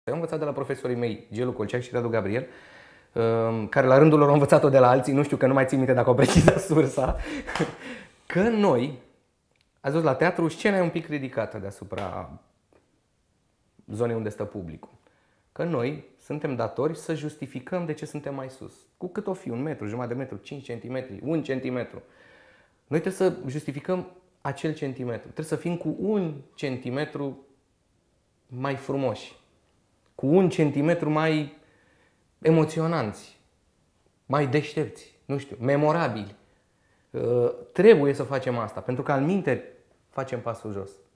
Eu am învățat de la profesorii mei, Gelu Colceac și Radu Gabriel, care la rândul lor au învățat-o de la alții, nu știu că nu mai țin minte dacă au precizat sursa, că noi, ați văzut la teatru, scena e un pic ridicată deasupra zonei unde stă publicul. Că noi suntem datori să justificăm de ce suntem mai sus. Cu cât o fi, 1 metru, jumătate de metru, 5 cm, 1 centimetru. Noi trebuie să justificăm acel centimetru. Trebuie să fim cu 1 centimetru mai frumoși, cu 1 centimetru mai emoționanți, mai deștepți, nu știu, memorabili. Trebuie să facem asta, pentru că altminteri facem pasul jos.